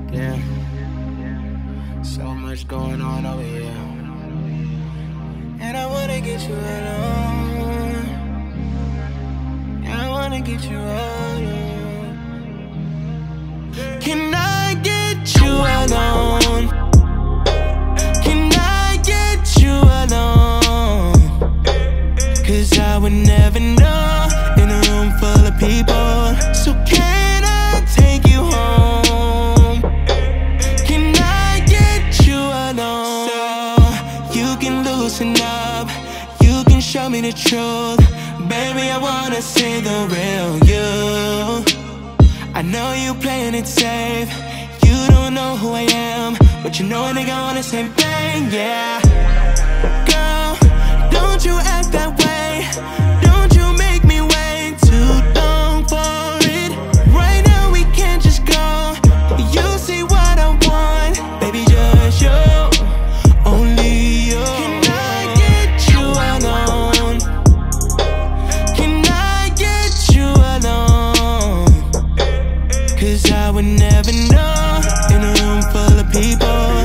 Yeah, so much going on over here, and I wanna get you alone. Yeah, I wanna get you alone. Can I get you alone? Can I get you alone? 'Cause I would never know in a room full of people. So can I take you home? Can I get you alone? So you can loosen up, you can show me the truth. Baby, I wanna see the real you. I know you playing it safe, you don't know who I am, but you know a nigga on the same thing, yeah. Girl, don't you act that way, don't you make me wait too long for it. Right now we can't just go, you see what I want, baby, just you, only you. Can I get you alone? Can I get you alone? 'Cause I would never know in a room full of people.